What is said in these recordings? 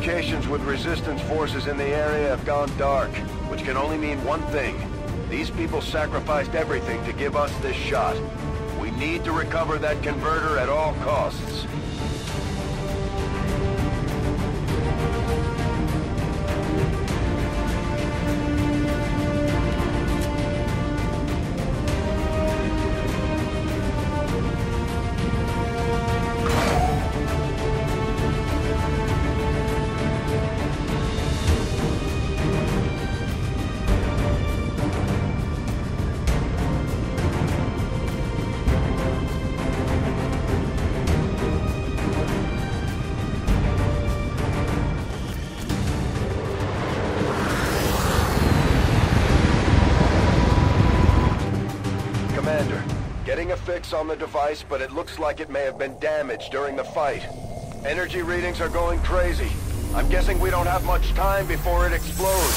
communications with resistance forces in the area have gone dark, which can only mean one thing. These people sacrificed everything to give us this shot. We need to recover that converter at all costs. Getting a fix on the device, but it looks like it may have been damaged during the fight. Energy readings are going crazy. I'm guessing we don't have much time before it explodes.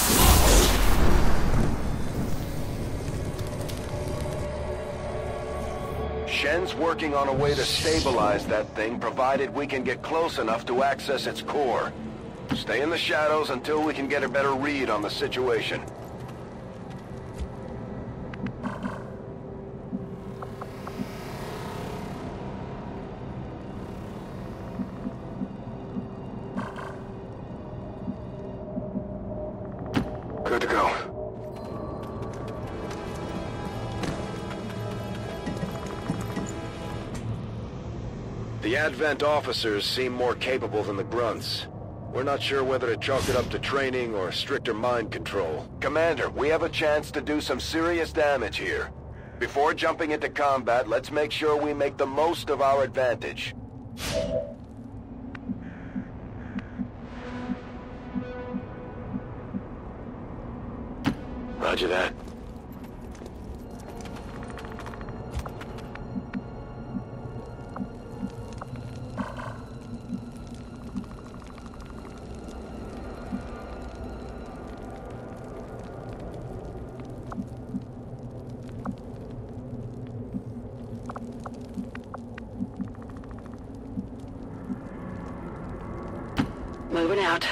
Shen's working on a way to stabilize that thing, provided we can get close enough to access its core. Stay in the shadows until we can get a better read on the situation. Good to go. The Advent officers seem more capable than the grunts. We're not sure whether to chalk it up to training or stricter mind control. Commander, we have a chance to do some serious damage here. Before jumping into combat, let's make sure we make the most of our advantage. Roger that. Moving out.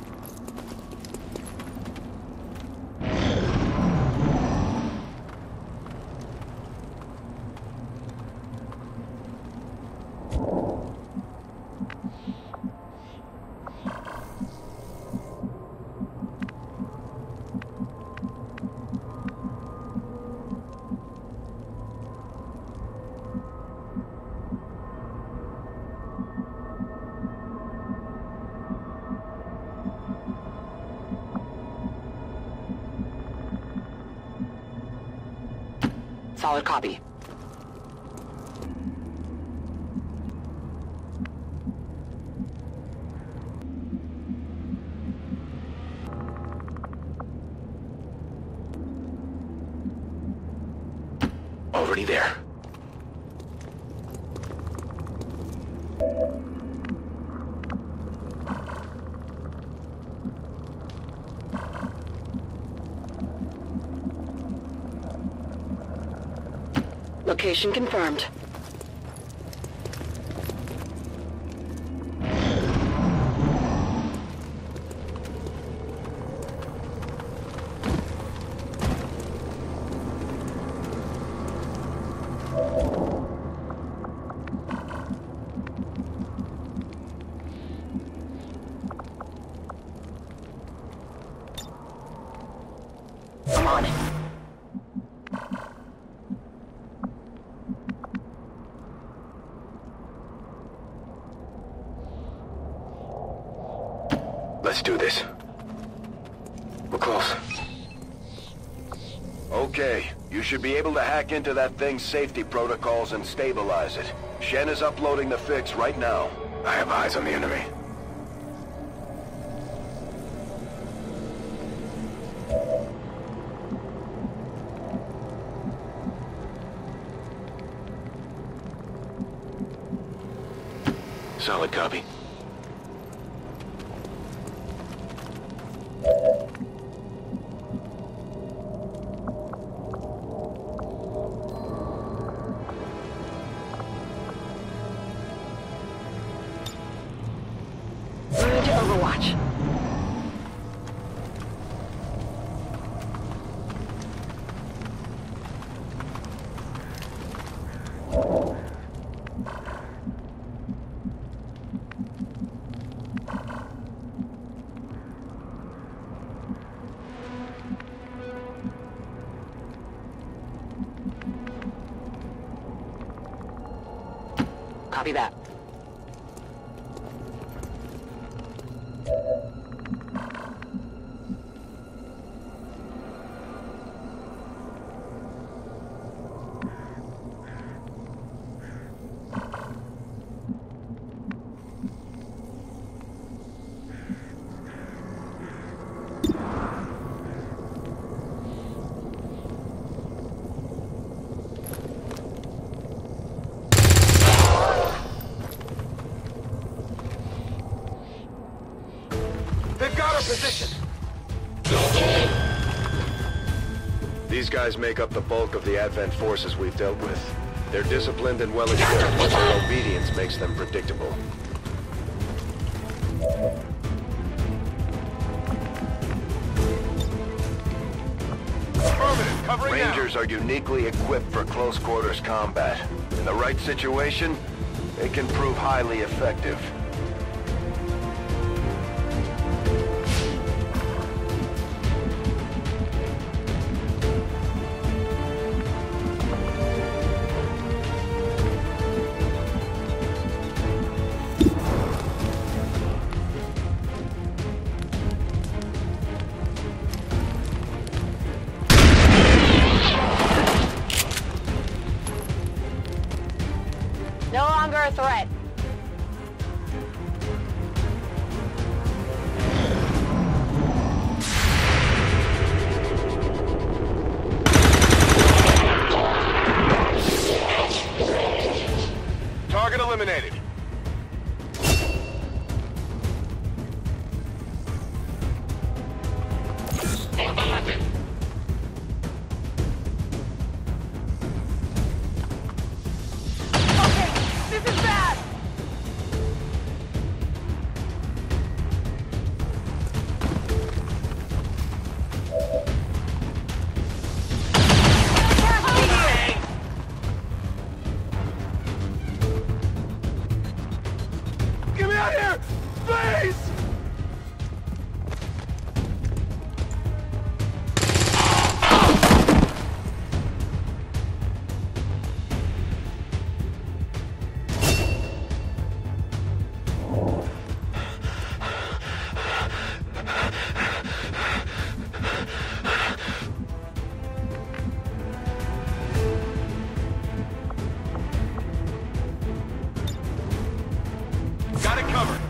Solid copy. Already there. Location confirmed. I'm on it. Let's do this. We're close. Okay, you should be able to hack into that thing's safety protocols and stabilize it. Shen is uploading the fix right now. I have eyes on the enemy. Solid copy. Moving to Overwatch. Copy that. They've got our position! These guys make up the bulk of the Advent forces we've dealt with. They're disciplined and well-equipped, but their obedience makes them predictable. Affirmative, covering now. Rangers are uniquely equipped for close-quarters combat. In the right situation, they can prove highly effective. No longer a threat. Target eliminated. This is bad! Get me out here! Please! Got it covered.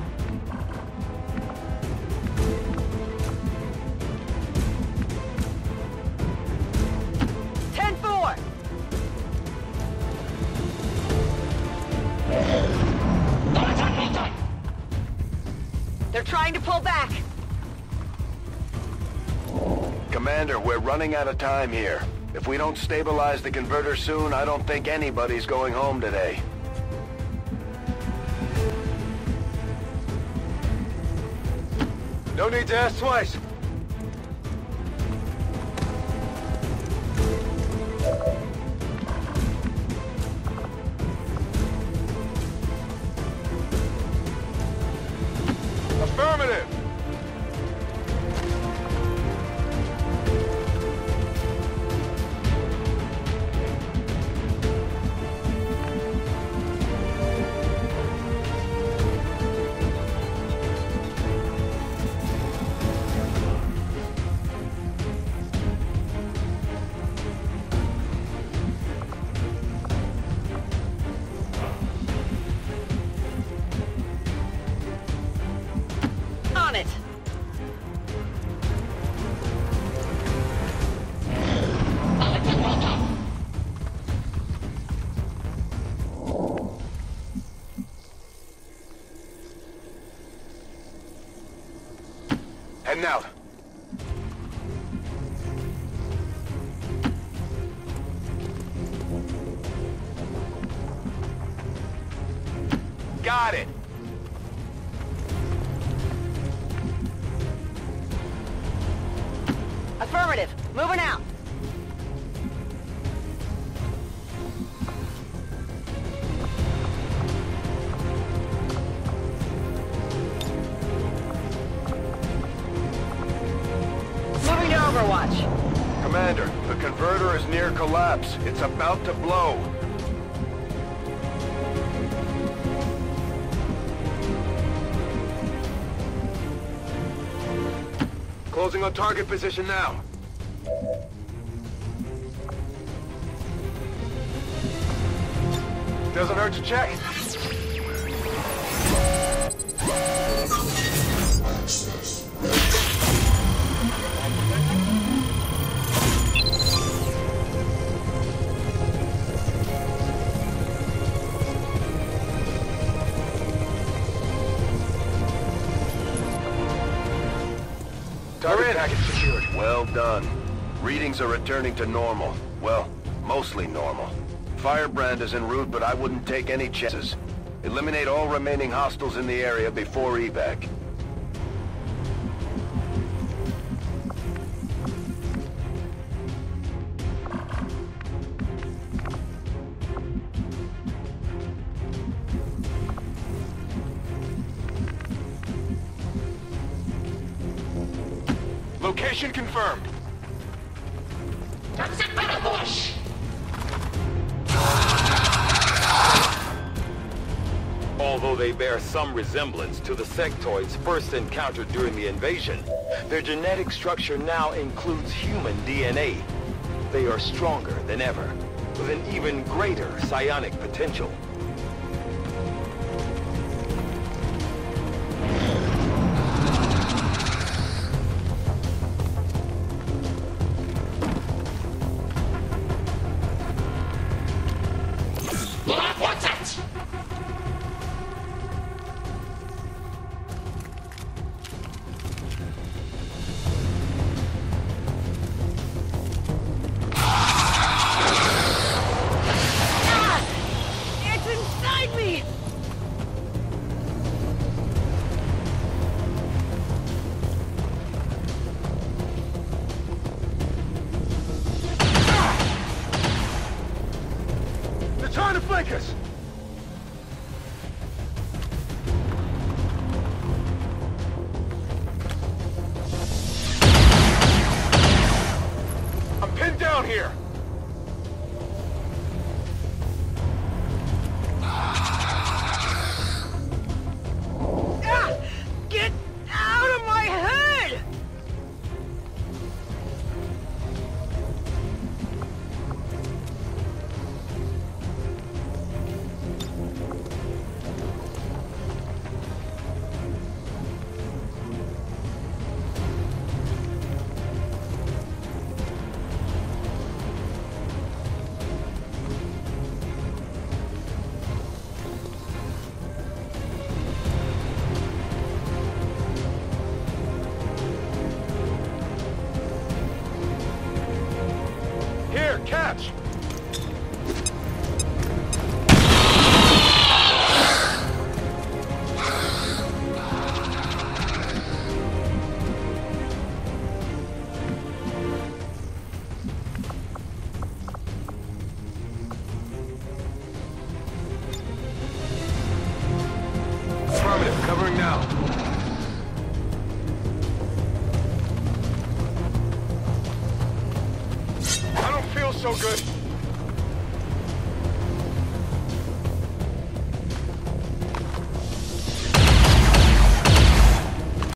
They're trying to pull back. Commander, we're running out of time here. If we don't stabilize the converter soon, I don't think anybody's going home today. No need to ask twice. Affirmative. On it. Heading out. Got it. Affirmative. Moving out. Moving to Overwatch. Commander, the converter is near collapse. It's about to blow. Closing on target position now. Doesn't hurt to check. Target package secured. Well done. Readings are returning to normal. Well, mostly normal. Firebrand is en route, but I wouldn't take any chances. Eliminate all remaining hostiles in the area before evac. Location confirmed. Although they bear some resemblance to the sectoids first encountered during the invasion, their genetic structure now includes human DNA. They are stronger than ever, with an even greater psionic potential. Trying to flank us! I'm pinned down here! Get out of my head! Here, catch! Affirmative, covering now. I don't feel so good.